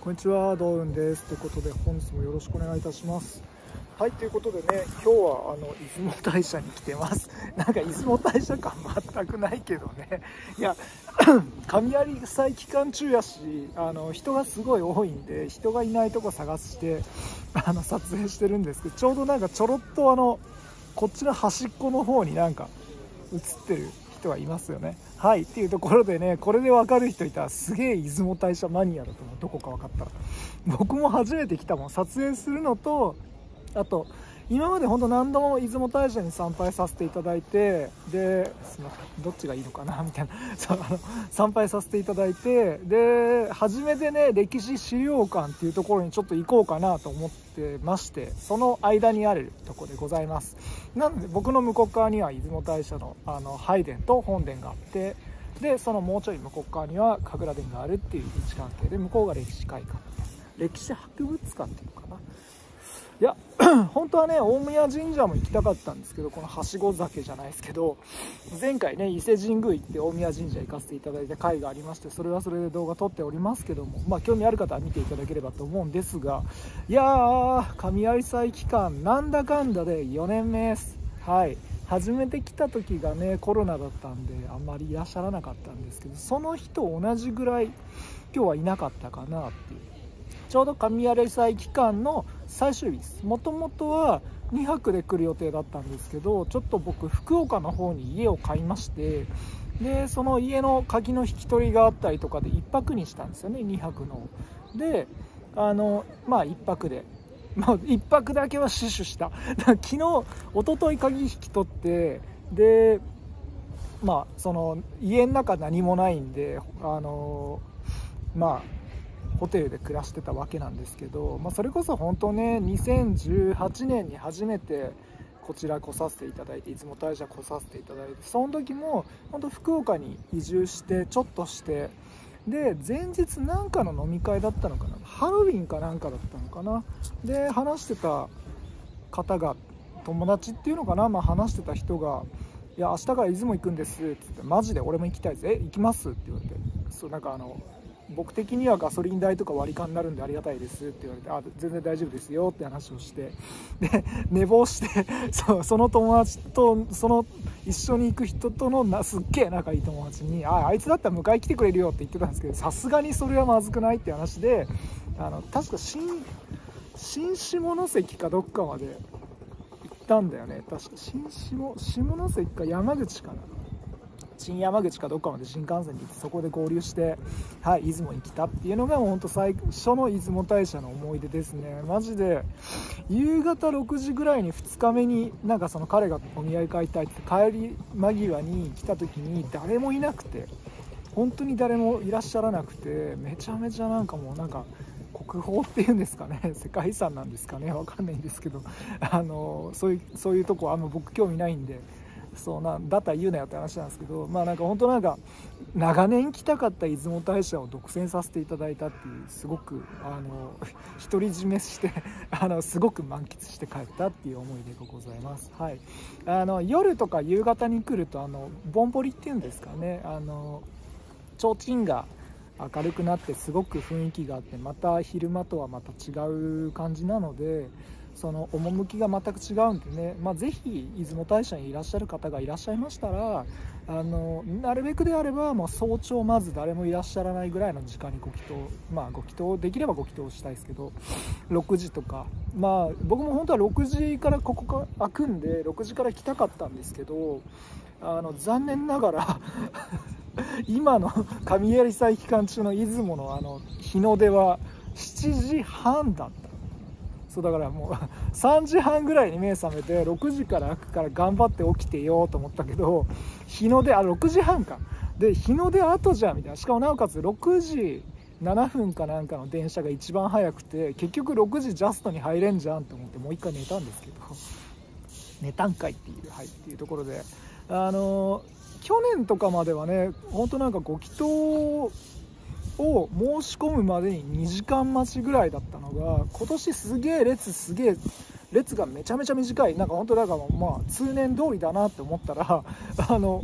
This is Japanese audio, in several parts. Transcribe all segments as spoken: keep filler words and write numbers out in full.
こんにちは、ドウンです。ということで、本日もよろしくお願いいたします。はい、ということでね、今日はあの出雲大社に来てます。なんか出雲大社感全くないけどね。いや、神有祭期間中やし、あの人がすごい多いんで、人がいないとこ探してあの撮影してるんですけど、ちょうどなんかちょろっとあのこっちの端っこの方になんか映ってる人はいますよね。はいっていうところでね、これで分かる人いたらすげえ出雲大社マニアだと思う。どこか分かったら。僕も初めて来たもん。撮影するのと、あと今まで本当何度も出雲大社に参拝させていただいて、でどっちがいいのかなみたいなそうあの参拝させていただいて、で初めてね、歴史資料館っていうところにちょっと行こうかなと思ってまして、その間にあるところでございます。なので僕の向こう側には出雲大社のあの拝殿と本殿があって、でそのもうちょい向こう側には神楽殿があるっていう位置関係で、向こうが歴史会館、歴史博物館っていうのかな。いや本当はね、大宮神社も行きたかったんですけど、このはしご酒じゃないですけど、前回ね伊勢神宮行って大宮神社行かせていただいた回がありまして、それはそれで動画撮っておりますけども、まあ興味ある方は見ていただければと思うんですが、いやー、神有祭期間なんだかんだでよねんめです。はい、初めて来た時がねコロナだったんであんまりいらっしゃらなかったんですけど、その日と同じぐらい今日はいなかったかなっていう。ちょうど神有祭期間の最終日です。もともとはにはくで来る予定だったんですけど、ちょっと僕福岡の方に家を買いまして、でその家の鍵の引き取りがあったりとかでいっぱくにしたんですよね、にはくの。であのまあいっぱくで、まあ、いっぱくだけは死守した。だから昨日一昨日鍵引き取って、でまあその家の中何もないんで、あのまあホテルで暮らしてたわけなんですけど、まあ、それこそ本当ねにせんじゅうはちねんに初めてこちら来させていただいて、出雲大社来させていただいて、その時も本当福岡に移住してちょっとして、で前日なんかの飲み会だったのかな、ハロウィンかなんかだったのかな、で話してた方が友達っていうのかな、まあ、話してた人が「いや明日から出雲行くんです」って言って「マジで俺も行きたいです」「え行きます?」って言われて、そうなんかあの僕的にはガソリン代とか割り勘になるんでありがたいですって言われて、あ全然大丈夫ですよって話をして、で寝坊してそうその友達とその一緒に行く人とのなすっげえ仲いい友達に「ああいつだったら迎え来てくれるよ」って言ってたんですけど、さすがにそれはまずくないって話で、あの確か新新下関かどっかまで行ったんだよね。確か新下下関か山口かな、新山口かどっかまで新幹線に行って、そこで合流して、はい、出雲に来たっていうのがもうほんと最初の出雲大社の思い出ですね。マジで夕方ろくじぐらいにふつかめになんかその彼がお土産買いたいって帰り間際に来た時に誰もいなくて、本当に誰もいらっしゃらなくて、めちゃめちゃなんかもうなんか国宝っていうんですかね、世界遺産なんですかね、わかんないんですけど、あのそういうそういうとこあんま僕興味ないんで、そうなんだったら言うなよって話なんですけど、まあなんか本当なんか長年来たかった出雲大社を独占させていただいたっていう、すごくあの独り占めしてあのすごく満喫して帰ったっていう思い出がございます。はい、あの夜とか夕方に来るとあのぼんぼりっていうんですかね、あの提灯が明るくなってすごく雰囲気があって、また昼間とはまた違う感じなので、その趣が全く違うんでね、まあ、ぜひ出雲大社にいらっしゃる方がいらっしゃいましたら、あのなるべくであれば、まあ、早朝まず誰もいらっしゃらないぐらいの時間にご祈祷、まあご祈祷できればご祈祷したいですけど、ろくじとか、まあ僕も本当はろくじからここが開くんでろくじから来たかったんですけど、あの残念ながら今の神有祭期間中の出雲のあの日の出はしちじはんだった。そうだからもうさんじはんぐらいに目覚めて、ろくじから開くから頑張って起きてようと思ったけど、日の出あろくじはんかで日の出後じゃんみたいな。しかもなおかつろくじななふんかなんかの電車が一番早くて、結局ろくじジャストに入れんじゃんと思ってもう一回寝たんですけど、寝たんかいっていう、はいっていうところで、あの去年とかまではね、本当なんかご祈祷を申し込むまでににじかん待ちぐらいだったのが、今年すげえ列すげえ列がめちゃめちゃ短い。なんか本当だからまあ通年通りだなって思ったら、あの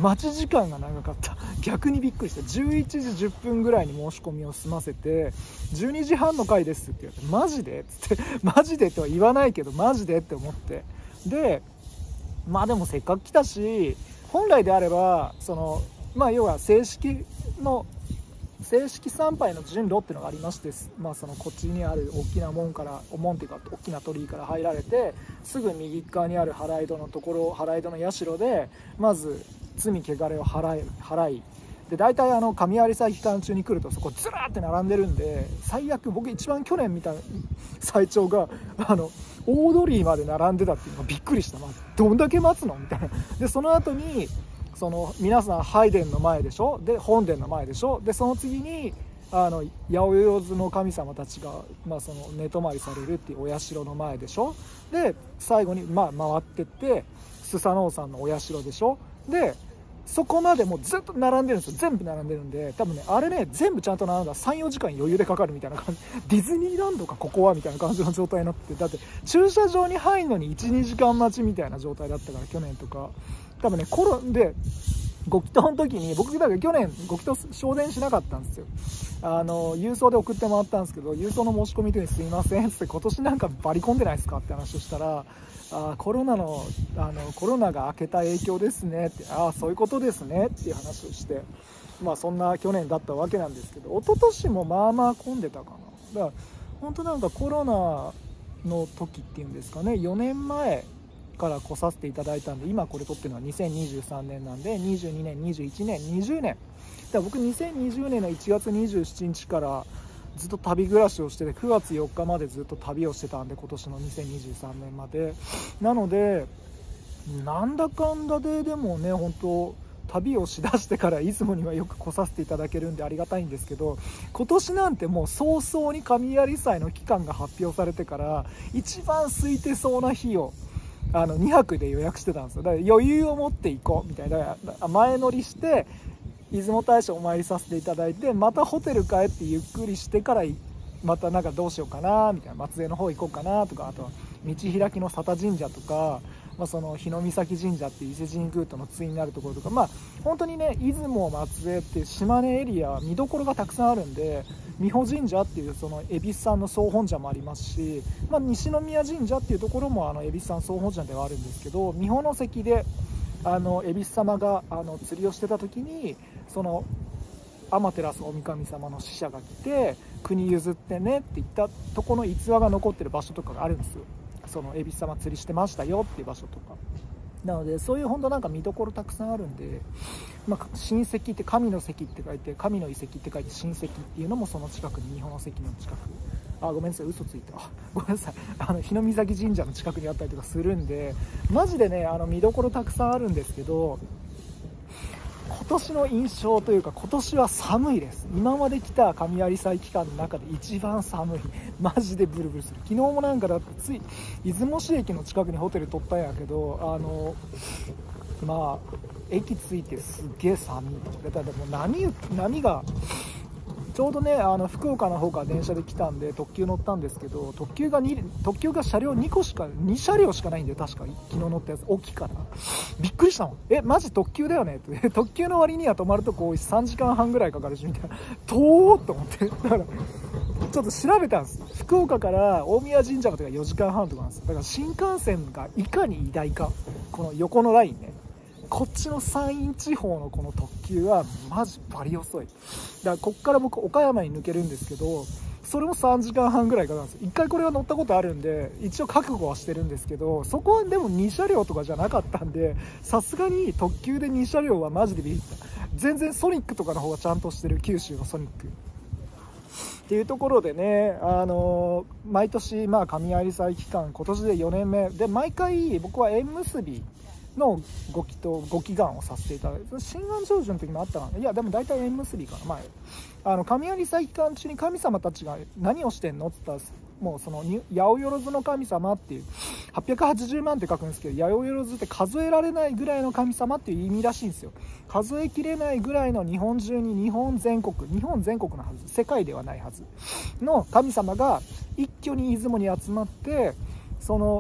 待ち時間が長かった。逆にびっくりした。じゅういちじじゅっぷんぐらいに申し込みを済ませて、じゅうにじはんの回ですって言われて、マジでっつって、マジでとは言わないけどマジでって思って、でまあでもせっかく来たし、本来であればそのまあ要は正式の正式参拝の順路っていうのがありまして、まあ、そのこっちにある大きな門からお門っていうか大きな鳥居から入られて、すぐ右側にある払い戸のところ、払い戸の社でまず罪汚れを払い払いで、大体あの神有祭期間中に来るとそこずらーって並んでるんで、最悪僕一番去年見た最長があの大鳥居まで並んでたっていうのがびっくりした。まあ、どんだけ待つのみたいな。でその後にその皆さん拝殿の前でしょ、で本殿の前でしょ、でその次にあの八百万の神様たちが、まあ、その寝泊まりされるっていうお社の前でしょ、で最後にまあ回ってってスサノオさんのお社でしょ、でそこまでもうずっと並んでるんですよ。全部並んでるんで、多分ねあれね全部ちゃんと並んだらさんよじかん余裕でかかるみたいな感じ。ディズニーランドかここはみたいな感じの状態になって、だって駐車場に入るのにいちにじかん待ちみたいな状態だったから、去年とか多分ねコロンでご祈祷の時に僕だから去年ご祈祷昇殿しなかったんですよ。あの郵送で送ってもらったんですけど、郵送の申し込みとにすいませんっつって、今年なんかバリ込んでないですかって話をしたら、あコロナのあのコロナが明けた影響ですねって、ああそういうことですねっていう話をして、まあそんな去年だったわけなんですけど、一昨年もまあまあ混んでたかな。だから本当なんかコロナの時っていうんですかね、よねんまえから来させていただいたんで、今これ撮ってるのはにせんにじゅうさんねんなんで、にじゅうにねんにじゅういちねんにじゅうねんだから僕にせんにじゅうねんのいちがつにじゅうしちにちからずっと旅暮らしをしてて、くがつよっかまでずっと旅をしてたんで、今年のにせんにじゅうさんねんまでなので、なんだかんだででもね本当旅をしだしてから出雲にはよく来させていただけるんでありがたいんですけど、今年なんてもう早々に神有祭の期間が発表されてから一番空いてそうな日をあのにはくで予約してたんですよ。だから余裕を持っていこうみたいな、前乗りして出雲大社お参りさせていただいて、またホテル帰ってゆっくりしてからまたなんかどうしようかなみたいな、松江の方行こうかなとか、あとは道開きの佐田神社とか、まあ、その日の岬神社っていう伊勢神宮との対になるところとか、まあ本当にね出雲松江っていう島根エリア見どころがたくさんあるんで、美保神社っていうその恵比寿山の総本社もありますし、まあ、西宮神社っていうところもあの恵比寿山総本社ではあるんですけど、美保関であの恵比寿様があの釣りをしてた時にその天照大神様の使者が来て国譲ってねって言ったとこの逸話が残ってる場所とかがあるんですよ。その恵比寿様釣りしてましたよっていう場所とかなので、そういう本当なんか見どころたくさんあるんで、まあ、神石って神の石って書いて神の遺跡って書いて神石っていうのもその近くに、日本の関の近く、あごめんなさい嘘ついた、ごめんなさい、あの日の岬神社の近くにあったりとかするんで、マジでねあの見どころたくさんあるんですけど、今年の印象というか今年は寒いです。今まで来た神有祭期間の中で一番寒い。マジでブルブルする。昨日もなんかだってつい出雲市駅の近くにホテル取ったんやけど、あのまあ駅着いてすっげえ寒い。だからもう波波がちょうどねあの福岡の方から電車で来たんで特急乗ったんですけど、特急がに特急が車両にこしかに車両しかないんで、確か昨日乗ったやつ大きいからびっくりしたもん。えマジ特急だよねって特急の割には止まるとこさんじかんはんぐらいかかるしみたいな、遠ーっと思ってだからちょっと調べたんです。福岡から大宮神社までがよじかんはんとかなんです。だから新幹線がいかに偉大か、この横のラインね、こっちの山陰地方のこの特急はマジバリ遅い。だからこっから僕岡山に抜けるんですけど、それもさんじかんはんぐらいかかるんですよ。一回これは乗ったことあるんで一応覚悟はしてるんですけど、そこはでもに車両とかじゃなかったんで、さすがに特急でに車両はマジでビビった。全然ソニックとかの方がちゃんとしてる、九州のソニックっていうところでね、あのー、毎年まあ神有祭期間今年でよねんめで、毎回僕は縁結びのご祈祷ご祈願をさせていただいて、心願成就の時もあったの、いやでも大体縁結びかな。まあ、あの神有祭期間中に神様たちが何をしてんのって言ったら、もうその八百万の神様っていうはっぴゃくはちじゅうまんって書くんですけど、八百万って数えられないぐらいの神様っていう意味らしいんですよ。数えきれないぐらいの日本中に、日本全国日本全国のはず、世界ではないはずの神様が一挙に出雲に集まって、その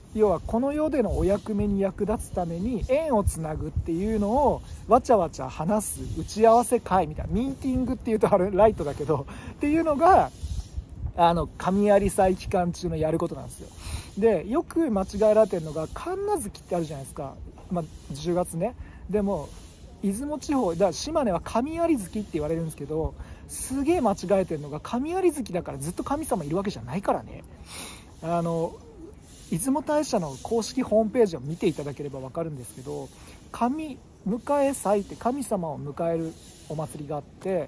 要はこの世でのお役目に役立つために縁をつなぐっていうのをわちゃわちゃ話す打ち合わせ会みたいな、ミーティングっていうとあれライトだけどっていうのがあの神有祭期間中のやることなんですよ。でよく間違えられてるのが神無月ってあるじゃないですか、まあ、じゅうがつね。でも出雲地方だから島根は神有月って言われるんですけど、すげえ間違えてるのが神有月だからずっと神様いるわけじゃないからね。あの出雲大社の公式ホームページを見ていただければ分かるんですけど、神迎え祭って神様を迎えるお祭りがあって、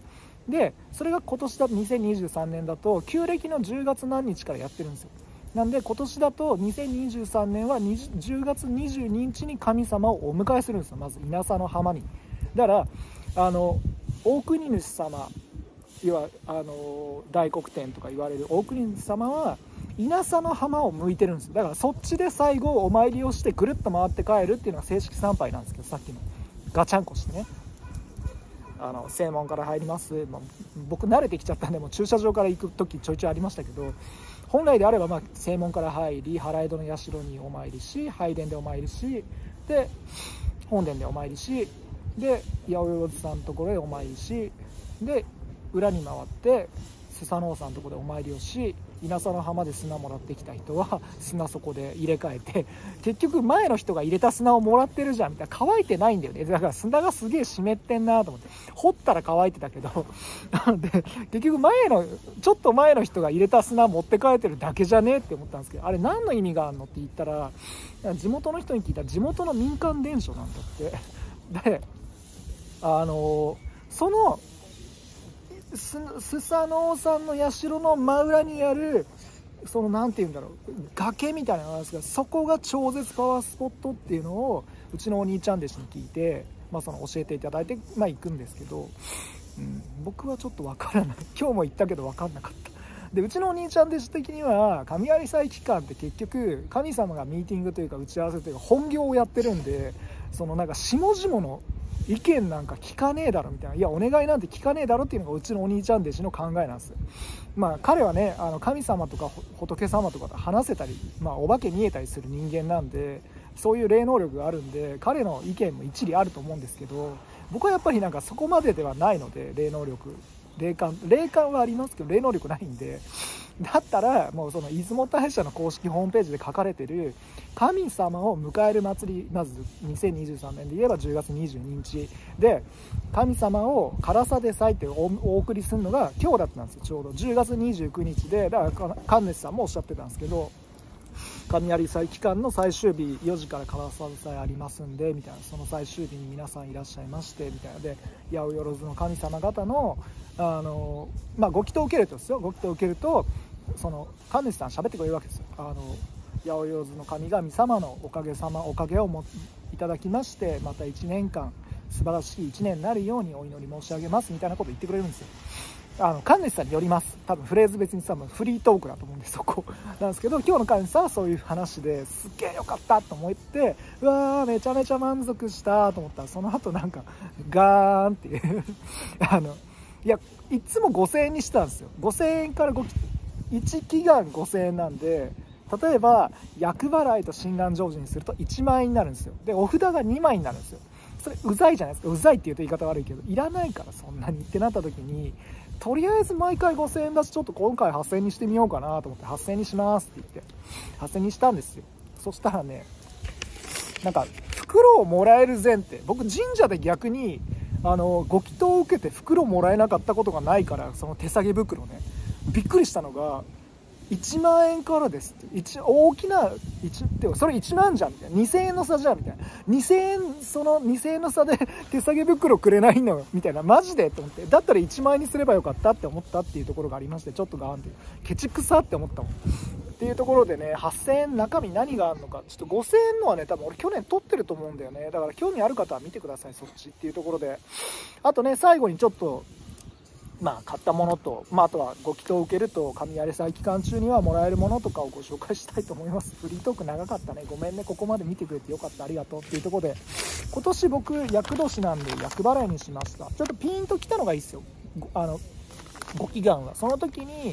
でそれが今年だとにせんにじゅうさんねんだと旧暦のじゅうがつ何日からやってるんですよ。なんで今年だとにせんにじゅうさんねんはじゅうがつにじゅうににちに神様をお迎えするんですよ。まず稲佐の浜に。だからあの大国主様、要はあの大黒天とか言われる大国主様は稲佐の浜を向いてるんですよ。だからそっちで最後お参りをしてぐるっと回って帰るっていうのが正式参拝なんですけど、さっきのガチャンコしてね、あの正門から入ります、まあ、僕慣れてきちゃったんでもう駐車場から行く時ちょいちょいありましたけど、本来であればまあ正門から入り祓井戸の社にお参りし、拝殿でお参りし、で本殿でお参りし、で八百万さんのところでお参りし、で裏に回ってスサノオさんのところでお参りをし、稲佐の浜で砂もらってきた人は砂そこで入れ替えて、結局前の人が入れた砂をもらってるじゃんみたいな、乾いてないんだよね。だから砂がすげえ湿ってんなと思って、掘ったら乾いてたけどなので結局前のちょっと前の人が入れた砂持って帰ってるだけじゃねえって思ったんですけど、あれ何の意味があるのって言ったら、地元の人に聞いたら地元の民間伝承なんだって。であのそのスサノオさんの社の真裏にあるそのなんていうんだろう、崖みたいなのなんですが、そこが超絶パワースポットっていうのをうちのお兄ちゃん弟子に聞いて、まあ、その教えていただいて、まあ、行くんですけど、うん、僕はちょっとわからない。今日も行ったけど分かんなかった。でうちのお兄ちゃん弟子的には神有祭期間って結局神様がミーティングというか打ち合わせというか本業をやってるんで、そのなんか下々の意見なんか聞かねえだろみたいな、いやお願いなんて聞かねえだろっていうのがうちのお兄ちゃん弟子の考えなんですよ。まあ彼はね、あの神様とか仏様とかと話せたり、まあ、お化け見えたりする人間なんで、そういう霊能力があるんで彼の意見も一理あると思うんですけど、僕はやっぱりなんかそこまでではないので、霊能力霊感霊感はありますけど霊能力ないんで、だったらもうその出雲大社の公式ホームページで書かれてる神様を迎える祭り、まずにせんにじゅうさんねんで言えばじゅうがつにじゅうににちで神様を唐さで祭ってお送りするのが今日だったんですよ。ちょうどじゅうがつにじゅうくにちで、だから神主さんもおっしゃってたんですけど、神有祭期間の最終日よじから唐さ祭ありますんでみたいな、その最終日に皆さんいらっしゃいましてみたいなで、八百万の神様方のあのまあご祈祷を受けるとですよ、ご祈祷を受けるとその神主さん喋ってくれるわけですよ。あの八百万の神々様のおかげさまおかげをもいただきまして、またいちねんかん素晴らしいいちねんになるようにお祈り申し上げますみたいなことを言ってくれるんですよ。あの神主さんによります。多分フレーズ別に多分フリートークだと思うんでそこなんですけど、今日の神主さんはそういう話ですっげえよかったと思って、うわーめちゃめちゃ満足したと思ったら、その後なんかガーンっていうあのいやいつもごせんえんにしてたんですよ。ごせんえんからいち祈願ごせんえんなんで、例えば厄払いと親鸞成就にするといちまんえんになるんですよ。でお札がにまいになるんですよ。それうざいじゃないですか。うざいって言うと言い方悪いけどいらないからそんなにってなった時に、とりあえず毎回ごせんえんだしちょっと今回はっせんえんにしてみようかなと思ってはっせんえんにしますって言ってはっせんえんにしたんですよ。そしたらね、なんか袋をもらえる前提、僕神社で逆にあのご祈祷を受けて袋もらえなかったことがないから、その手提げ袋ね、びっくりしたのがいちまんえんからですって、大きないちってそれいちまんじゃんみたいな、にせんえんの差じゃんみたいな、にせんえんそのにせんえんの差で手提げ袋くれないのみたいな、マジでと思って、だったらいちまんえんにすればよかったって思ったっていうところがありまして、ちょっとガーンってケチくさって思ったもんっていうところでね、はっせんえん中身何があるのか、ちょっとごせんえんのはね多分俺去年取ってると思うんだよね。だから興味ある方は見てくださいそっちっていうところで、あとね最後にちょっとまあ買ったものと、まあ、あとはご祈祷を受けると神有祭期間中にはもらえるものとかをご紹介したいと思います。フリートーク長かったね、ごめんね、ここまで見てくれてよかった、ありがとうっていうところで、今年僕厄年なんで厄払いにしました。ちょっとピンときたのがいいですよ、あのご祈願は。その時に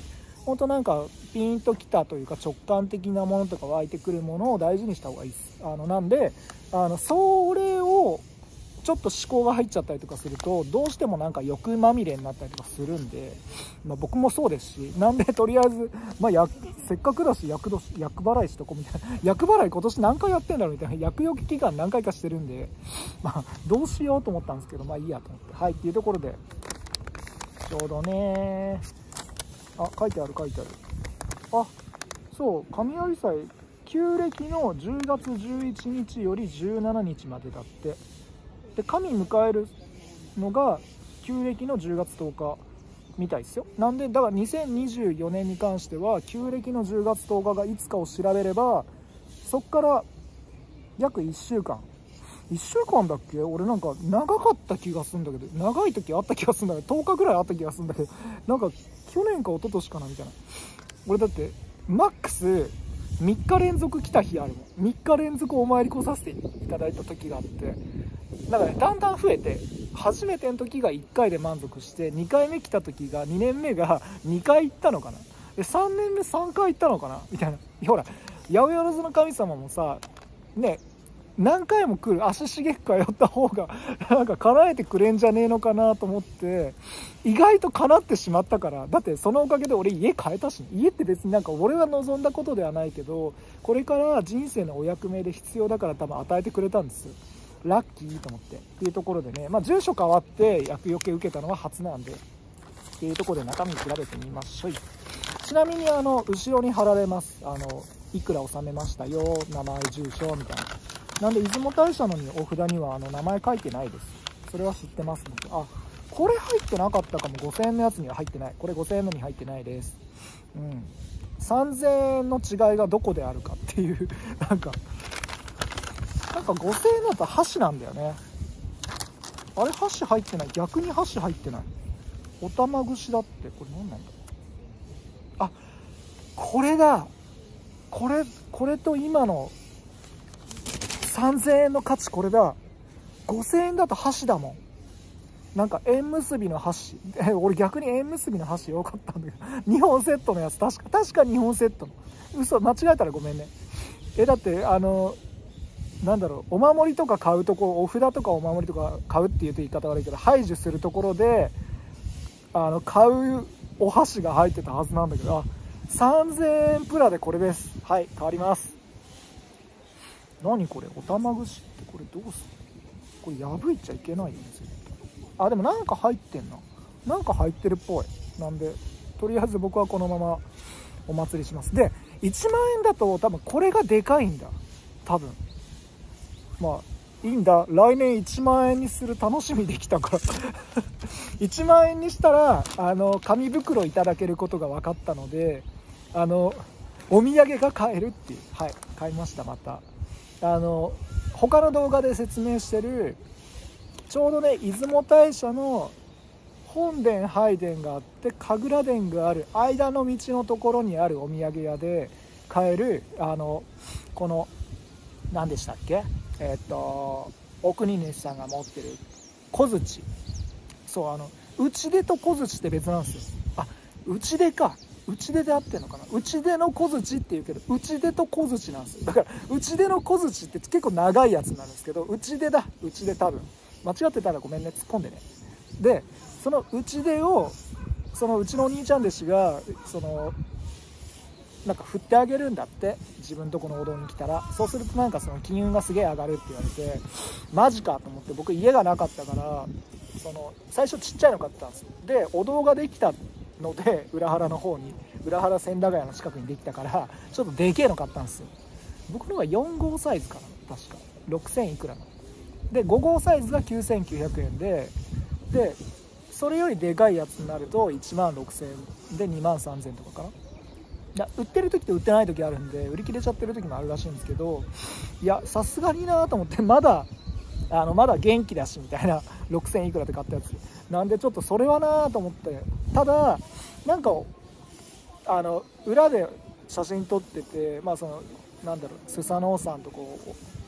ほんとなんかピンときたというか直感的なものとか湧いてくるものを大事にした方がいいです。あのなんであのそれをちょっと思考が入っちゃったりとかするとどうしてもなんか欲まみれになったりとかするんで、まあ、僕もそうですし、なんでとりあえず、まあ、やせっかくだし厄年厄払いしとこうみたいな、厄払い今年何回やってんだろうみたいな、厄除け期間何回かしてるんで、まあ、どうしようと思ったんですけど、まあいいやと思って、はいっていうところでちょうどね、あ書いてある書いてある、あそう神有祭旧暦のじゅうがつじゅういちにちよりじゅうしちにちまでだって。で神迎えるのが旧暦のじゅうがつとおかみたいですよ。なんでだからにせんにじゅうよねんに関しては旧暦のじゅうがつとおかがいつかを調べればそっから約いっしゅうかんいっしゅうかんだっけ、俺なんか長かった気がするんだけど、長い時あった気がするんだけど、とおかぐらいあった気がするんだけど、なんか去年か一昨年かなみたいな。俺だってマックスみっか連続来た日あるもん。みっか連続お参り来させていただいた時があって、だからねだんだん増えて、初めての時がいっかいで満足して、にかいめ来た時がにねんめがにかい行ったのかな、でさんねんめさんかい行ったのかなみたいな。ほら八百万の神様もさね、何回も来る足しげく通った方がなんか叶えてくれんじゃねえのかなと思って、意外と叶ってしまったから。だってそのおかげで俺家変えたし、家って別になんか俺は望んだことではないけど、これから人生のお役目で必要だから多分与えてくれたんですよ。ラッキーと思ってっていうところでね、まあ住所変わって厄除け受けたのは初なんでっていうところで中身調べてみましょう。ちなみにあの後ろに貼られます、あのいくら納めましたよ、名前住所みたいな。なんで出雲大社のにお札にはあの名前書いてないです。それは知ってますので。あ、これ入ってなかったかも。ごせんえんのやつには入ってない。これごせんえんのに入ってないです。うん。さんぜんえんの違いがどこであるかっていうなんかなんかごせんえんだったら箸なんだよね。あれ箸入ってない。逆に箸入ってない。おたま串だって。これ何なんだ。あ、これだ。これこれと今のさんぜんえんの価値これだ。ごせんえんだと箸だもん。なんか縁結びの箸。え、俺逆に縁結びの箸よかったんだけど。にほんセットのやつ。確か、確かにほんセットの。嘘、間違えたらごめんね。え、だって、あの、なんだろう、お守りとか買うとこ、お札とかお守りとか買うっていう言い方悪いけど、排除するところで、あの、買うお箸が入ってたはずなんだけど、あ、さんぜんえんプラでこれです。はい、変わります。何これ、おたま串ってこれどうする？これ破いちゃいけないよね。あ、でもなんか入ってんな。なんか入ってるっぽい。なんでとりあえず僕はこのままお祭りします。でいちまんえんだと多分これがでかいんだ。多分まあいいんだ。来年いちまんえんにする。楽しみできたからいちまんえんにしたらあの紙袋いただけることが分かったので、あのお土産が買えるっていう。はい、買いました。またあの他の動画で説明してるちょうどね出雲大社の本殿拝殿があって神楽殿がある間の道のところにあるお土産屋で買えるあのこの何でしたっけ、えっとお国主さんが持ってる小槌。そう、あの内出と小槌って別なんですよ。あ、内出か、内出で合ってんのかな。内出の小槌っていうけど内出と小槌なんですよ。だから内出の小槌って結構長いやつなんですけど、内出だ、内出。多分間違ってたらごめんね、突っ込んでね。でその内出をそのうちのお兄ちゃん弟子がそのなんか振ってあげるんだって、自分とこのお堂に来たら。そうするとなんかその金運がすげえ上がるって言われて、マジかと思って、僕家がなかったからその最初ちっちゃいの買ったんですよ。でお堂ができたので裏原の方に、裏原千駄ヶ谷の近くにできたからちょっとでけえの買ったんですよ。僕のがよん号サイズかな、確かろくせんいくらので、ご号サイズがきゅうせんきゅうひゃくえんで、でそれよりでかいやつになるといちまんろくせんえんでにまんさんぜんとかかな。売ってる時と売ってない時あるんで売り切れちゃってる時もあるらしいんですけど、いやさすがになと思って、まだあのまだ元気だしみたいなろくせんいくらで買ったやつなんで、ちょっとそれはなと思って。ただなんかあの裏で写真撮ってて、まあそのなんだろう、スサノオさんとこう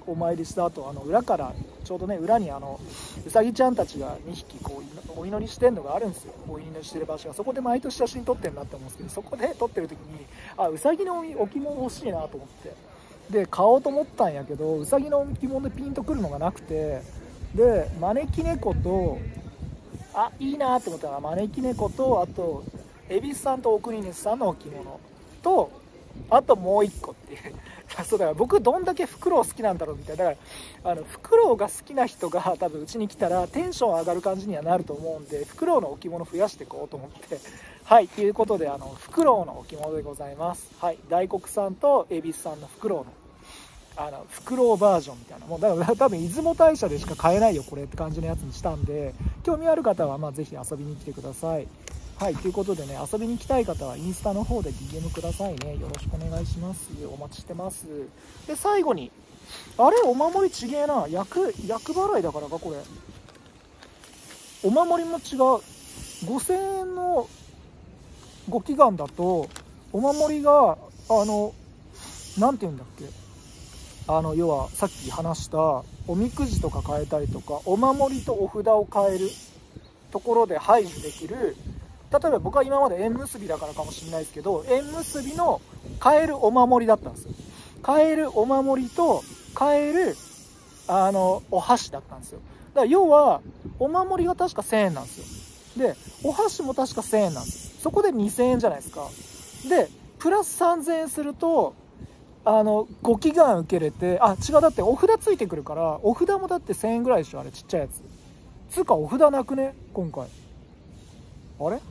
お参りした後、あの裏からちょうどね、裏にあのうさぎちゃんたちがにひきこうお祈りしてるのがあるんですよ。お祈りしてる場所が、そこで毎年写真撮ってるなって思うんですけど、そこで撮ってる時にあ、うさぎの置物欲しいなと思って、で買おうと思ったんやけど、うさぎの置物でピンとくるのがなくて、で招き猫と、あ、いいなと思ったのが招き猫と、あと恵比寿さんと奥国さんの置物と、あともういっこっていうそうだから僕どんだけフクロウ好きなんだろうみたいな。だからあのフクロウが好きな人が多分うちに来たらテンション上がる感じにはなると思うんで、フクロウの置物増やしていこうと思って、はいということで、あのフクロウの置物でございます。はい、大黒さんと恵比寿さんのフクロウのあのフクロウバージョンみたいな、もうだから多分出雲大社でしか買えないよこれって感じのやつにしたんで、興味ある方はまあぜひ遊びに来てください。はい、ということでね、遊びに来たい方はインスタの方で ディーエム くださいね。よろしくお願いします。お待ちしてます。で最後に、あれお守りちげえな、厄厄払いだからかこれ。お守りも違う。ごせんえんのご祈願だとお守りがあのなんて言うんだっけ、あの要はさっき話したおみくじとか変えたりとか、お守りとお札を変えるところで排除できる。例えば僕は今まで縁結びだからかもしれないですけど、縁結びの変えるお守りだったんですよ。変えるお守りと変えるあのお箸だったんですよ。だから要はお守りが確かせんえんなんですよ。でお箸も確かせんえんなんです。そこでにせんえんじゃないですか。でプラスさんぜんえんするとあのご祈願受けれて、あ違う、だってお札ついてくるから、お札もだってせんえんぐらいでしょ、あれちっちゃいやつ。つうかお札なくね今回。あれ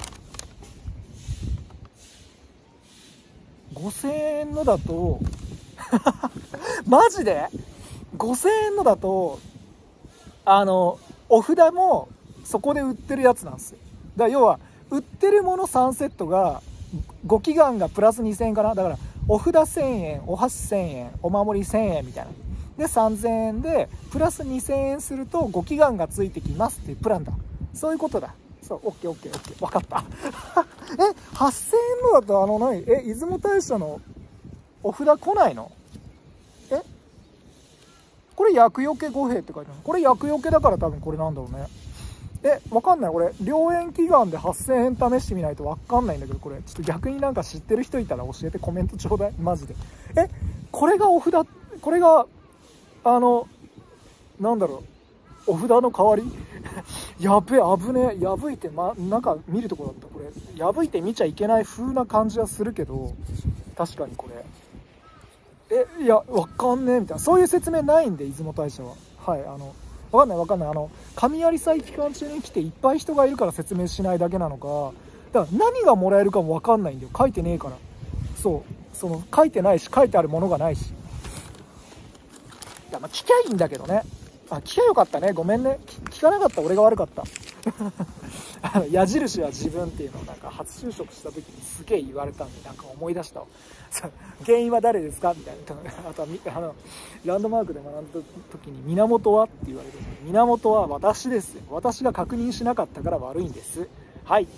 ごせんえんのだとマジでごせんえんのだとあのお札もそこで売ってるやつなんですよ。だから要は売ってるものさんセットがご祈願がプラスにせんえんかな。だからお札せんえん、お箸せんえん、お守りせんえんみたいなでさんぜんえんでプラスにせんえんするとご祈願がついてきますっていうプランだ。そういうことだ。そう、オッケーオッケーオッケー、分かったえ、はっせんえんのだとあの何、え、出雲大社のお札来ないの？え、これ厄除け五兵って書いてある。これ厄除けだから多分これなんだろうね。え、わかんない。俺良縁祈願ではっせんえん試してみないとわかんないんだけど、これちょっと逆になんか知ってる人いたら教えて、コメントちょうだいマジで。え、これがお札、これがあのなんだろう、お札の代わりやべえ、危ねえ、破いて、ま、なんか見るとこだった。これ破いて見ちゃいけない風な感じはするけど、確かにこれえ、いやわかんねえみたいな、そういう説明ないんで出雲大社は。はい、あのわかんないわかんない。あの神有祭期間中に来ていっぱい人がいるから説明しないだけなのか、だから何がもらえるかもわかんないんだよ、書いてねえから。そうその書いてないし、書いてあるものがないし。いやまあ聞きゃいいんだけどね。あ、聞きゃよかったね、ごめんね、聞かなかった俺が悪かったあの矢印は自分っていうのをなんか初就職した時にすげえ言われたんで、なんか思い出したわ原因は誰ですかみたいな。あとはあのランドマークで学んだ時に源はって言われて、源は私ですよ、私が確認しなかったから悪いんです、はい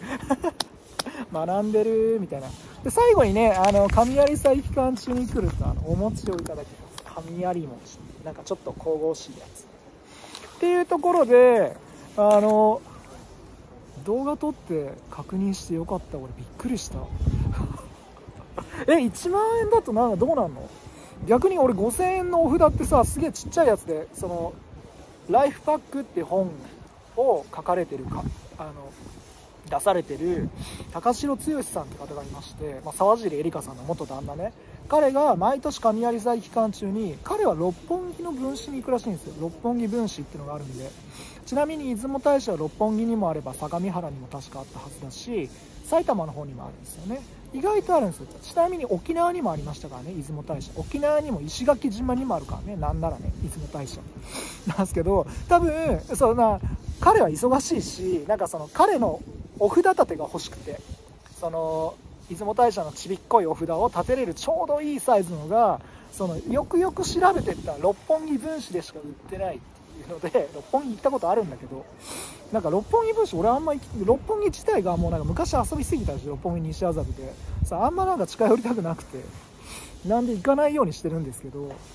学んでるみたいな。で最後にね、あの神有祭期間中に来るとあのお餅をいただきます。神有餅、なんかちょっと神々しいやつっていうところで、あの動画撮って確認してよかった。俺びっくりしたえ、いちまんえんだとなんかどうなんの？逆に俺ごせんえんのお札ってさ、すげえちっちゃいやつで、そのライフパックって本を書かれてるか、あの出されてる高城剛さんって方がいまして、まあ、沢尻エリカさんの元旦那ね。彼が毎年神有祭期間中に、彼は六本木の分子に行くらしいんですよ。六本木分子っていうのがあるんで、ちなみに出雲大社は六本木にもあれば相模原にも確かあったはずだし、埼玉の方にもあるんですよね。意外とあるんですよ。ちなみに沖縄にもありましたからね、出雲大社。沖縄にも石垣島にもあるからね、なんならね、出雲大社なんですけど、多分そんな彼は忙しいし、なんかその彼のお札立てが欲しくて、その出雲大社のちびっこいお札を立てれるちょうどいいサイズのが、そのよくよく調べてったら六本木分子でしか売ってないっていうので、六本木行ったことあるんだけど、なんか六本木分子俺あんまり、六本木自体がもうなんか昔遊びすぎたし、六本木西麻布でさ、あんまなんか近寄りたくなくて、なんで行かないようにしてるんですけど、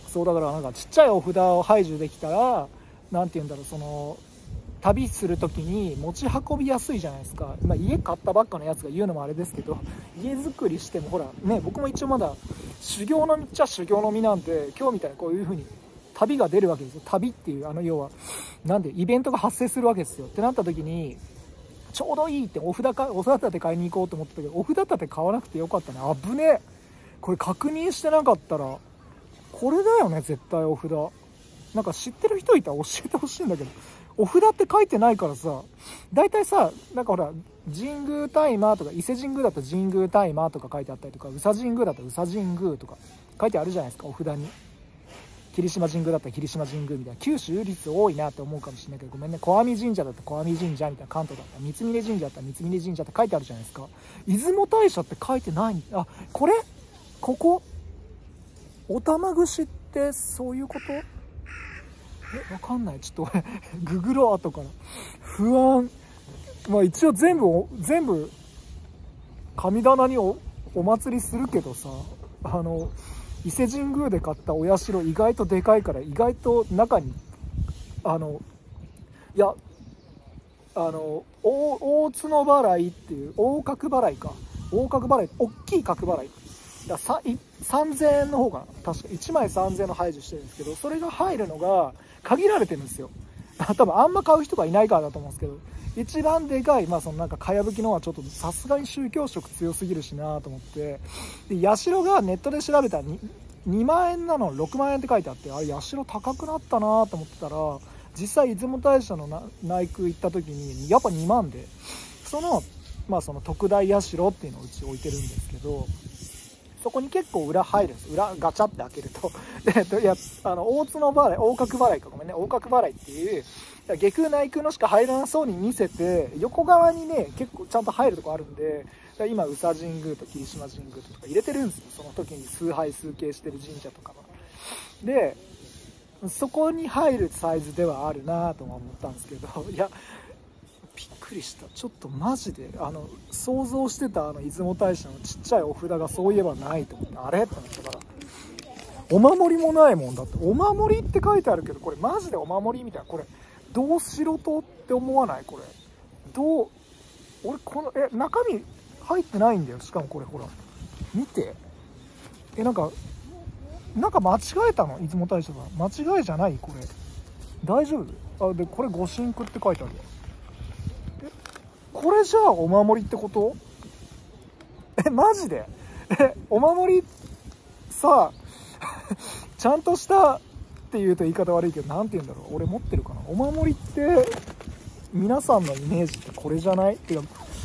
そうだからなんかちっちゃいお札を排除できたら、なんて言うんだろう、その旅する時に持ち運びやすいじゃないですか。まあ、家買ったばっかのやつが言うのもあれですけど、家作りしてもほらね、僕も一応まだ修行の身っちゃ修行の身なんで、今日みたいにこういう風に旅が出るわけですよ。旅っていう、あの要はなんでイベントが発生するわけですよ。ってなった時にちょうどいいって、お札かお札立て買いに行こうと思ったけど、お札立て買わなくてよかったね。危ねえ、これ確認してなかったら、これだよね絶対お札。なんか知ってる人いたら教えてほしいんだけど、お札って書いてないからさ、大体さ、なんかほら神宮大麻とか、伊勢神宮だったら神宮大麻とか書いてあったりとか、宇佐神宮だったら宇佐神宮とか書いてあるじゃないですか、お札に。霧島神宮だったら霧島神宮みたいな。九州率多いなって思うかもしれないけど、ごめんね。小網神社だったら小網神社みたいな、関東だったら三峯神社だったら三峯神社って書いてあるじゃないですか。出雲大社って書いてない。あ、これここおたま串ってそういうこと？え、わかんない。ちょっと俺ググろう後から。不安。まあ一応全部全部神棚に お, お祭りするけどさ、あの伊勢神宮で買ったお社意外とでかいから、意外と中にあのいやあの 大, 大角払いっていう、大角払いか、大角払い、大きい角払いだ、ささんぜんえんの方かな、確かいちまいさんぜんえんの排除してるんですけど、それが入るのが限られてるんですよ。多分あんま買う人がいないからだと思うんですけど、一番でかい、まあそのなんかかやぶきのはちょっとさすがに宗教色強すぎるしなと思って、で社がネットで調べたら 2, にまんえんなのろくまんえんって書いてあって、あれ社高くなったなと思ってたら、実際出雲大社の内宮行った時にやっぱにまんで、そのまあその特大社っていうのをうち置いてるんですけど、そこに結構裏入るんです。裏ガチャって開けるとで、いやあの大角払い、大角払いか、ごめんね、大角払いっていう外宮内宮のしか入らなそうに見せて、横側にね結構ちゃんと入るとこあるんで、今宇佐神宮と霧島神宮とか入れてるんですよ、その時に崇拝崇敬してる神社とかは。でそこに入るサイズではあるなとは思ったんですけど、いやびっくりした。ちょっとマジであの想像してたあの出雲大社のちっちゃいお札がそういえばないと思って、あれって思ったから、お守りもないもんだって。お守りって書いてあるけど、これマジでお守りみたいな、これどうしろとって思わない？これどう、俺このえ中身入ってないんだよ。しかもこれほら見て、えなんかなんか間違えたの？出雲大社が間違いじゃない？これ大丈夫？あでこれ御神句って書いてあるわ。えこれじゃあお守りってこと？えマジで？えお守りさちゃんとしたって言うと言い方悪いけど、なんて言うんだろう、俺持ってるかな。お守りって皆さんのイメージってこれじゃない？ってか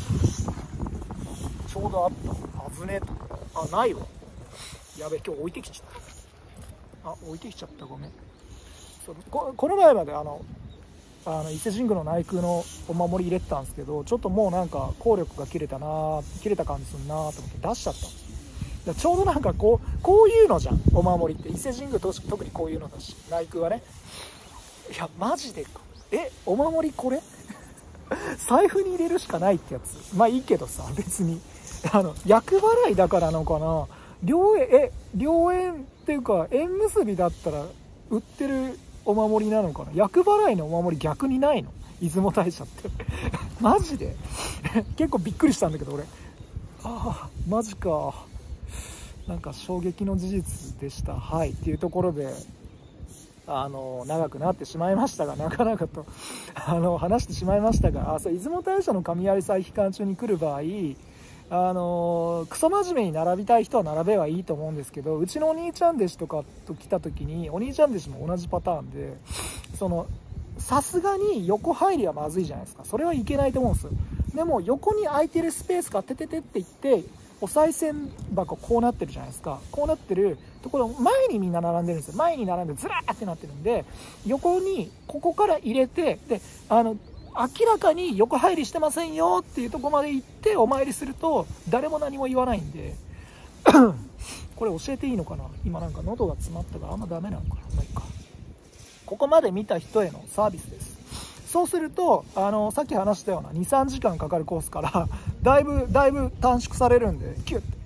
ちょうどあった。危ねえと。あないわ。やべ今日置いてきちゃった。あ置いてきちゃった、ごめん。そう こ, この前まであのあの伊勢神宮の内宮のお守り入れてたんですけど、ちょっともうなんか効力が切れたな切れた感じするなと思って出しちゃったんですよ。ちょうどなんかこうこういうのじゃん、お守りって。伊勢神宮特にこういうのだし、内宮はね。いやマジでえお守りこれ財布に入れるしかないってやつ。まあいいけどさ、別にあの厄払いだからなのかな。良縁え良縁っていうか縁結びだったら売ってるお守りなのかな。厄払いのお守り逆にないの？出雲大社ってマジで結構びっくりしたんだけど俺、ああマジか、なんか衝撃の事実でした。はいっていうところであの長くなってしまいましたが、なかなかとあの話してしまいましたが、あそう出雲大社の神在祭期間中に来る場合、あのクソ真面目に並びたい人は並べばいいと思うんですけど、うちのお兄ちゃん弟子とかと来た時に、お兄ちゃん弟子も同じパターンで、そのさすがに横入りはまずいじゃないですか。それはいけないと思うんですよ。でも横に空いてるスペースがてててって言ってお賽銭箱こうなってるじゃないですか。こうなってるところ前にみんな並んでるんですよ。前に並んでずらーってなってるんで、横にここから入れて、であの明らかに横入りしてませんよっていうところまで行ってお参りすると誰も何も言わないんでこれ教えていいのかな。今なんか喉が詰まったからあんまダメなのかな。まあいいか。ここまで見た人へのサービスです。そうするとあのさっき話したような にさんじかんかかるコースからだいぶだいぶ短縮されるんで、キュッて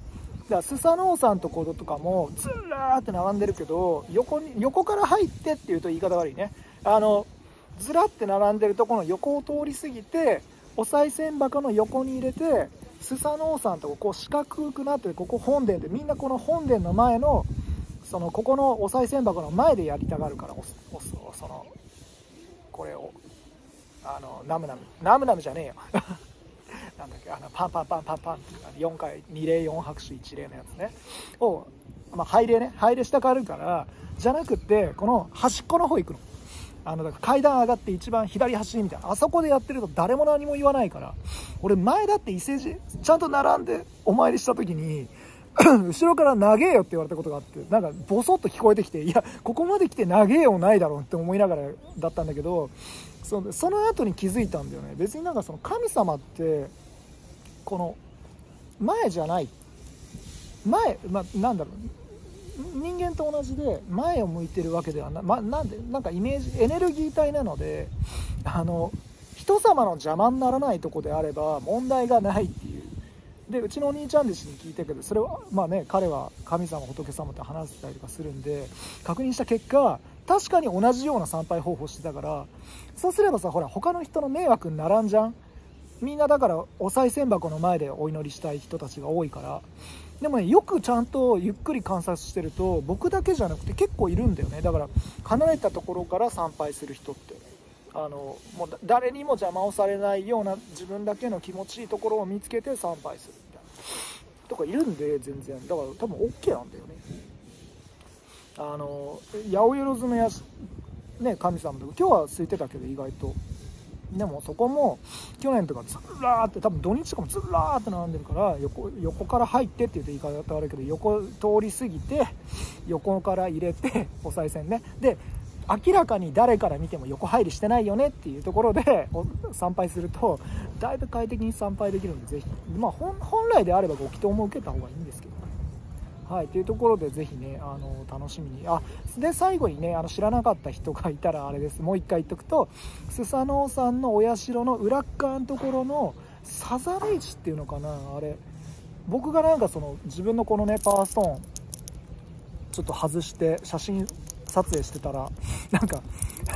からスサノオさんところとかもずらーって並んでるけど、横に横から入ってっていうと言い方悪いね、あのずらって並んでるところの横を通り過ぎて、お賽銭箱の横に入れて、スサノオさんとこう四角くなって、ここ本殿で、みんなこの本殿の前のそのここのお賽銭箱の前でやりたがるから、おおそのこれをあのナムナムナムナムじゃねえよなんだっけ、あのパンパンパンパンパンってよんかいに礼よん拍手いち礼のやつねを、まあ、拝礼ね、拝礼したがるから、じゃなくってこの端っこの方行くの。あのだから階段上がって一番左端みたいな、あそこでやってると誰も何も言わないから。俺前だって伊勢路ちゃんと並んでお参りした時に後ろから長えよって言われたことがあって、なんかボソッと聞こえてきて、いやここまで来て長えよないだろうって思いながらだったんだけど、そのその後に気づいたんだよね。別になんかその神様ってこの前じゃない、前、まあ、なんだろう、人間と同じで前を向いてるわけではな、ま、なんでなんかイメージエネルギー体なので、あの人様の邪魔にならないとこであれば問題がないっていう。でうちのお兄ちゃん弟子に聞いたけど、それはまあね、彼は神様仏様と話してたりとかするんで確認した結果、確かに同じような参拝方法してたから、そうすればさ、ほら他の人の迷惑にならんじゃん。みんなだからお賽銭箱の前でお祈りしたい人たちが多いから。でもね、よくちゃんとゆっくり観察してると、僕だけじゃなくて結構いるんだよね。だから離れたところから参拝する人って、あのもう誰にも邪魔をされないような自分だけの気持ちいいところを見つけて参拝するみたいなとかいるんで、全然だから多分 OK なんだよね。あの八百万のやね、神様とか今日は空いてたけど意外と。でもそこも去年とかずらーって、多分土日とかもずらーって並んでるから、横横から入ってって言うと言い方悪いけど、横通り過ぎて横から入れてお賽銭ね、で明らかに誰から見ても横入りしてないよねっていうところで参拝するとだいぶ快適に参拝できるので、ぜひ、まあ、本, 本来であればご祈祷も受けた方がいいんですけど、はい、というところでぜひね、あの楽しみに。あで最後にね、あの知らなかった人がいたらあれです、もう一回言っとくと、スサノオさんのお社の裏側のところのさざれ石っていうのかな、あれ僕がなんかその自分のこのねパワーストーンちょっと外して写真撮影してたら、なんか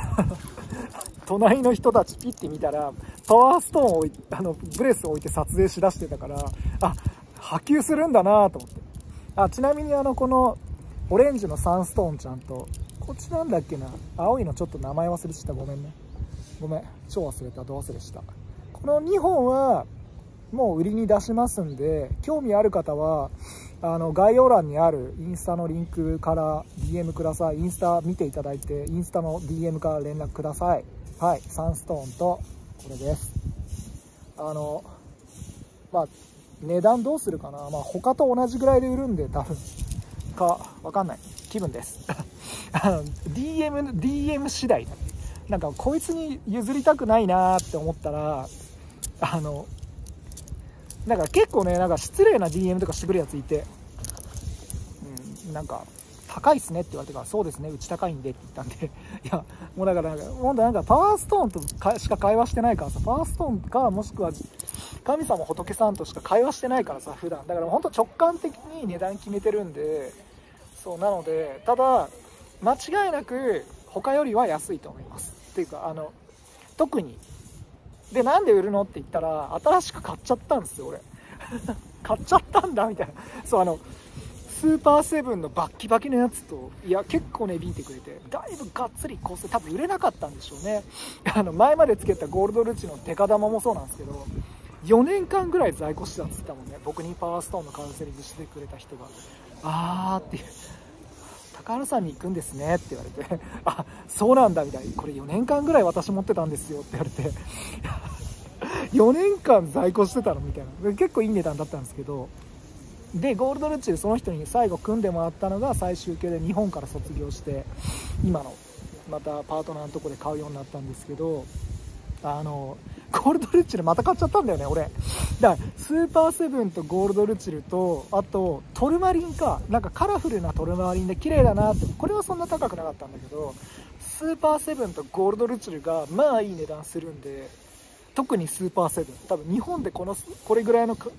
隣の人たちピッて見たらパワーストーンを置いあのブレスを置いて撮影しだしてたから、あ波及するんだなと思って。あちなみにあのこのオレンジのサンストーンちゃんと、こっちなんだっけな、青いのちょっと名前忘れてた、ごめんね、ごめん超忘れた、ど忘れした。このにほんはもう売りに出しますんで、興味ある方はあの概要欄にあるインスタのリンクから ディーエム ください。インスタ見ていただいてインスタの ディーエム から連絡ください。はい、サンストーンとこれです。あのまあ値段どうするかな、まあ他と同じぐらいで売るんで多分かわかんない、気分ですあの ディーエム ディーエム 次第だ。なんかこいつに譲りたくないなって思ったら、あのなんか結構ね、なんか失礼な ディーエム とかしてくるやついて、うん、なんか高いっすねって言われてから、そうですねうち高いんでって言ったんでいやもうだからなんかもうなんかパワーストーンとかしか会話してないからさ、パワーストーンかもしくは神様仏さんとしか会話してないからさ普段だから、本当直感的に値段決めてるんで、そうなので、ただ間違いなく他よりは安いと思います。っていうかあの特にで、なんで売るのって言ったら新しく買っちゃったんですよ俺買っちゃったんだみたいな。そうあのスーパーセブンのバッキバキのやつと、いや結構値引いてくれて、だいぶがっつりコース、多分売れなかったんでしょうね。あの前までつけたゴールドルチのデカ玉もそうなんですけど、よねんかんぐらい在庫してたんですったもんね、僕にパワーストーンのカウンセリングしてくれた人が。あーっていう、高原さんに行くんですねって言われてあそうなんだみたいな、これよねんかんぐらい私持ってたんですよって言われてよねんかん在庫してたのみたいな、結構いい値段だったんですけど、でゴールドルッチでその人に最後組んでもらったのが最終形で日本から卒業して今のまたパートナーのとこで買うようになったんですけど、あのゴールドルッチでまた買っちゃったんだよね俺。だからスーパーセブンとゴールドルチルと、あとトルマリンか、なんかカラフルなトルマリンで綺麗だなって、これはそんな高くなかったんだけど、スーパーセブンとゴールドルチルがまあいい値段するんで、特にスーパーセブン多分日本でこのこれぐらいの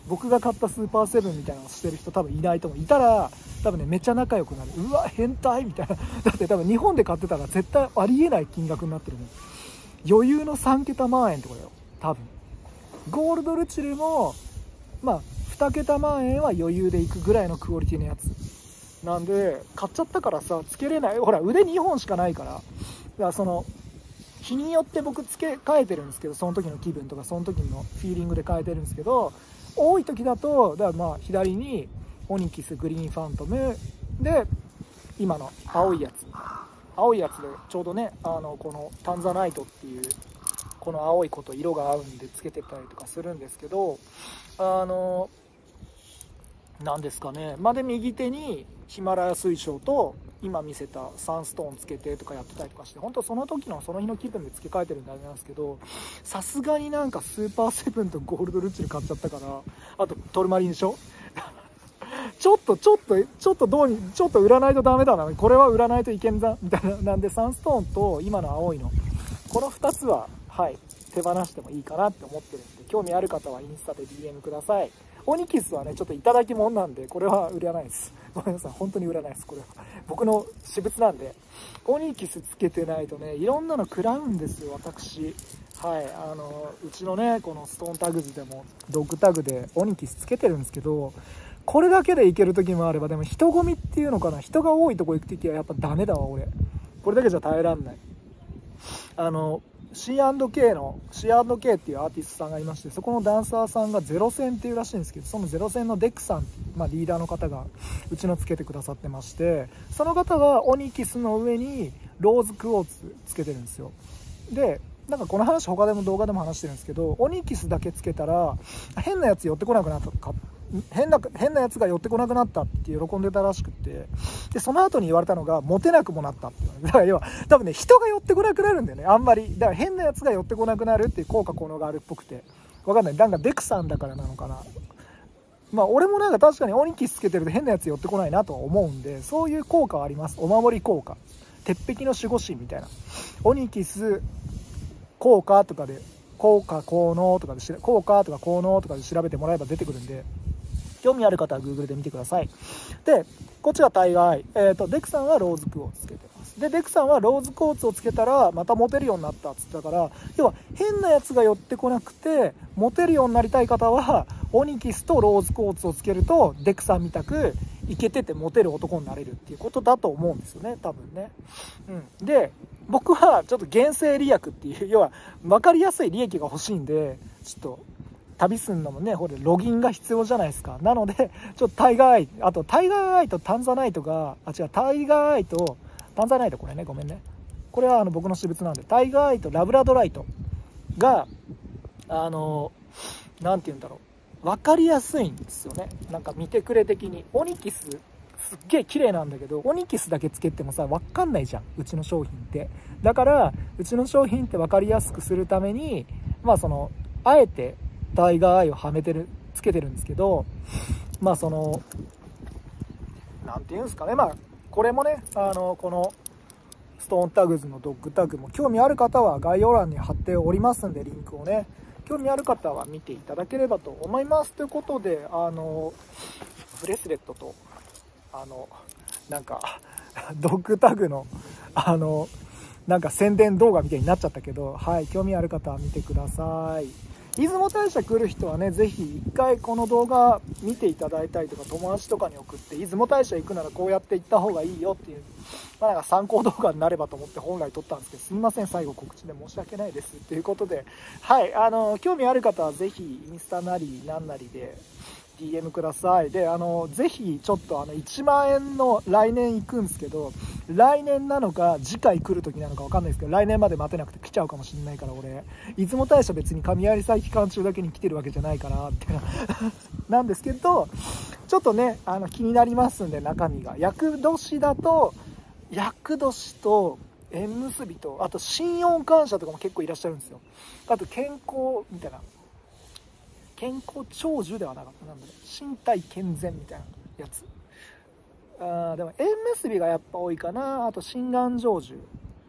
僕が買ったスーパーセブンみたいなのしてる人多分いないと思う。いたら多分ねめっちゃ仲良くなる。うわ変態みたいな。だって多分日本で買ってたら絶対ありえない金額になってるもん。余裕のさんけた万円とかだよ多分。ゴールドルチルもまあにけた万円は余裕でいくぐらいのクオリティのやつなんで、買っちゃったからさつけれない。ほら腕にほんしかないから、だからその日によって僕付け替えてるんですけど、その時の気分とかその時のフィーリングで変えてるんですけど、多い時だとだからまあ左にオニキスグリーンファントムで今の青いやつ青いやつでちょうどね、あのこのタンザナイトっていうこの青い子と色が合うんでつけてたりとかするんですけど、あのなんですかね、まあ、で右手にヒマラヤ水晶と今見せたサンストーンつけてとかやってたりとかして、本当その時のその日の気分で付け替えてるんであれなんですけど、さすがになんかスーパーセブンとゴールドルチル買っちゃったから、あとトルマリンでしょちょっとちょっとちょっとどうにちょっと売らないとダメだな、これは売らないといけんざみたいな。なんでサンストーンと今の青いのこのふたつははい手放してもいいかなって思ってるんで、興味ある方はインスタで ディーエム ください。オニキスはねちょっといただき物なんでこれは売らないです。ごめんなさい、本当に売らないです。これは僕の私物なんで。オニキスつけてないとねいろんなの食らうんですよ私。はい、あのうちのねこのストーンタグズでもドッグタグでオニキスつけてるんですけど、これだけでいける時もあれば、でも人混みっていうのかな、人が多いとこ行く時はやっぱダメだわ俺。これだけじゃ耐えらんない。あの シーアンドケー の シーアンドケー っていうアーティストさんがいまして、そこのダンサーさんがゼロ戦っていうらしいんですけど、そのゼロ戦のデックさん、まあ、リーダーの方がうちのつけてくださってまして、その方がオニキスの上にローズクォーツつけてるんですよ。でなんかこの話他でも動画でも話してるんですけど、オニキスだけつけたら変なやつ寄ってこなくなったか変な変なやつが寄ってこなくなったって喜んでたらしくて、でその後に言われたのがモテなくもなったっていう。だから要は多分ね人が寄ってこなくなるんだよねあんまり。だから変なやつが寄ってこなくなるっていう効果効能があるっぽくて、わかんない、なんかデクさんだからなのかな。まあ俺もなんか確かにオニキスつけてると変なやつ寄ってこないなとは思うんで、そういう効果はあります。お守り効果、鉄壁の守護神みたいな。オニキス効果とかで効果効能とかで効果とか効能とかで調べてもらえば出てくるんで、興味ある方は Google で見てください。でこっちがタイガーアイ、えーと、デクさんはローズクォーツつけてます。でデクさんはローズクォーツをつけたらまたモテるようになったっつったから、要は変なやつが寄ってこなくてモテるようになりたい方はオニキスとローズクォーツをつけるとデクさんみたくイケててモテる男になれるっていうことだと思うんですよね多分ね。うん、で僕はちょっと厳正利益っていう、要は分かりやすい利益が欲しいんで、ちょっと旅すんのもねこれロギンが必要じゃないですか。なのでちょっとタイガーアイ、あとタイガーアイとタンザナイトがあ違うタイガーアイとタンザナイト、これねごめんね、これはあの僕の私物なんで、タイガーアイとラブラドライトがあのなんて言うんだろう、分かりやすいんですよね。なんか見てくれ的にオニキスすっげえ綺麗なんだけど、オニキスだけつけてもさ分かんないじゃんうちの商品って。だからうちの商品って分かりやすくするためにまあそのあえてタイガーアイをはめてるつけてるんですけど、まあそのなんていうんですかね、まあこれもねあのこのストーンタグズのドッグタグも興味ある方は概要欄に貼っておりますんで、リンクをね興味ある方は見ていただければと思います。ということであのブレスレットとあのなんかドッグタグのあのなんか宣伝動画みたいになっちゃったけど、はい興味ある方は見てください。出雲大社来る人はね、ぜひ一回この動画見ていただいたりとか、友達とかに送って、出雲大社行くならこうやって行った方がいいよっていう、まあ、なんか参考動画になればと思って本来撮ったんですけど、すみません、最後告知で申し訳ないです。ということで、はい、あの、興味ある方はぜひインスタなりなんなりで、ディーエム ください。で、あの、ぜひちょっとあのいちまんえんの来年行くんですけど、来年なのか次回来る時なのか分かんないですけど、来年まで待てなくて来ちゃうかもしれないから、俺出雲大社別に神有祭期間中だけに来てるわけじゃないからみたいななんですけど、ちょっとねあの気になりますんで、中身が厄年だと厄年と縁結びと、あと心音感謝とかも結構いらっしゃるんですよ。あと健康みたいな、健康長寿ではなかった、なんだろう、身体健全みたいなやつ。あでも縁結びがやっぱ多いかな。あと心願成就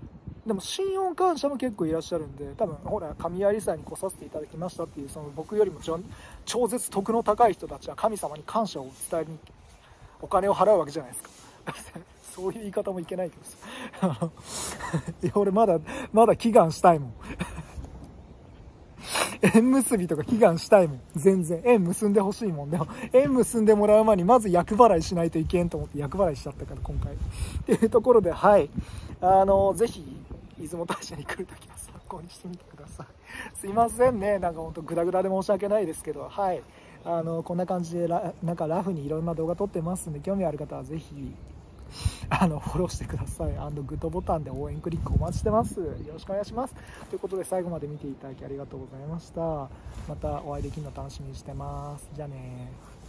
でも心音感謝も結構いらっしゃるんで、多分ほら神有祭に来させていただきましたっていう、その僕よりも超絶徳の高い人たちは神様に感謝を伝えにお金を払うわけじゃないですか。そういう言い方もいけないけどさいや俺まだまだ祈願したいもん縁結びとか祈願したいもん。全然縁結んでほしいもん。でも縁結んでもらう前にまず厄払いしないといけんと思って厄払いしちゃったから今回っていうところで、はいあのぜひ出雲大社に来るときは参考にしてみてください。すいませんね、なんかほんとグダグダで申し訳ないですけど、はいあのこんな感じでラなんかラフにいろんな動画撮ってますんで、興味ある方はぜひあのフォローしてください。グッドボタンで応援クリックお待ちしてます。よろしくお願いします。ということで最後まで見ていただきありがとうございました。またお会いできるの楽しみにしてます。じゃあね。